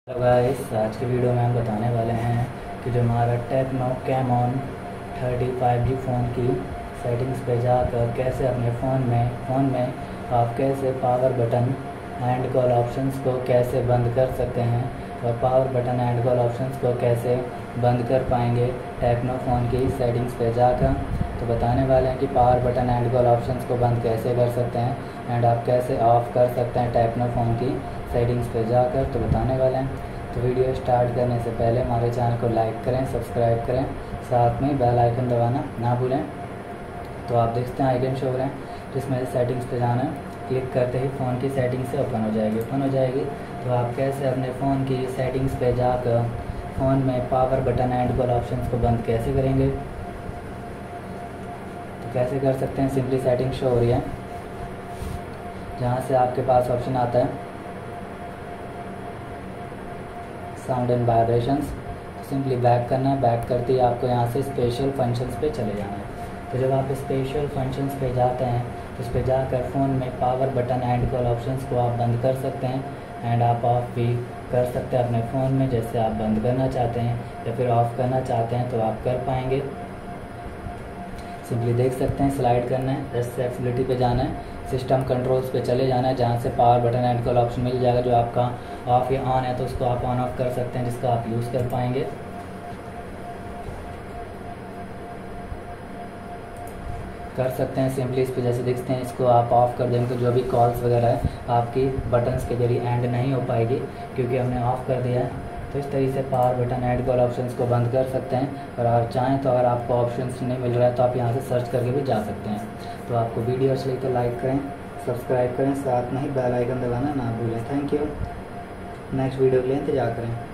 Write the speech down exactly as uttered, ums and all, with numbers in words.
Hello guys, आज की video में हम बताने वाले हैं कि जो हमारा Tecno Camon thirty five G phone की सेटिंग्स पे जाकर कैसे अपने फ़ोन में फ़ोन में आप कैसे power button and call options को कैसे बंद कर सकते हैं और power button and call options को कैसे बंद कर पाएंगे टेक्नो फ़ोन की सेटिंग्स पे जाकर। तो बताने वाले हैं कि power button and call options को बंद कैसे कर सकते हैं एंड आप कैसे ऑफ़ कर सकते हैं टेक्नो फ़ोन की सेटिंग्स पे जाकर, तो बताने वाले हैं। तो वीडियो स्टार्ट करने से पहले हमारे चैनल को लाइक करें, सब्सक्राइब करें, साथ में बेल आइकन दबाना ना भूलें। तो आप देखते हैं आइकन शो हो रहे हैं जिसमें से सेटिंग्स पे जाना है। क्लिक करते ही फ़ोन की सेटिंग से ओपन हो जाएगी ओपन हो जाएगी तो आप कैसे अपने फ़ोन की सेटिंग्स पे जाकर फ़ोन में power button and call options को बंद कैसे करेंगे, तो कैसे कर सकते हैं। सिंपली सेटिंग शो हो रही है जहाँ से आपके पास ऑप्शन आता है साउंड एंड वाइब्रेशंस। तो सिंपली बैक करना है। बैक करते ही आपको यहाँ से स्पेशल फंक्शंस पे चले जाना है। तो जब आप स्पेशल फंक्शंस पे जाते हैं तो इस पर जाकर फ़ोन में power button and call options को आप बंद कर सकते हैं एंड आप ऑफ भी कर सकते हैं अपने फ़ोन में। जैसे आप बंद करना चाहते हैं या फिर ऑफ़ करना चाहते हैं तो आप कर पाएंगे। सिंपली देख सकते हैं, स्लाइड करना है, एक्सेसिबिलिटी पे जाना है, सिस्टम कंट्रोल्स पे चले जाना है जहाँ से power button and call option मिल जाएगा। जो आपका ऑफ या ऑन है तो उसको आप ऑन ऑफ कर सकते हैं जिसका आप यूज़ कर पाएंगे। कर सकते हैं सिंपली इस पे जैसे देखते हैं इसको आप ऑफ़ कर देंगे तो जो भी कॉल्स वगैरह है आपकी बटन्स के जरिए एंड नहीं हो पाएगी क्योंकि हमने ऑफ़ कर दिया है। तो इस तरीके से power button and call options को बंद कर सकते हैं। और आप चाहें तो अगर आपको ऑप्शंस नहीं मिल रहा है तो आप यहाँ से सर्च करके भी जा सकते हैं। तो आपको वीडियो अच्छी लगी तो लाइक करें, सब्सक्राइब करें, साथ में ही बेल आइकन दबाना ना भूलें। Thank you. नेक्स्ट वीडियो के लिए इंतजार करें।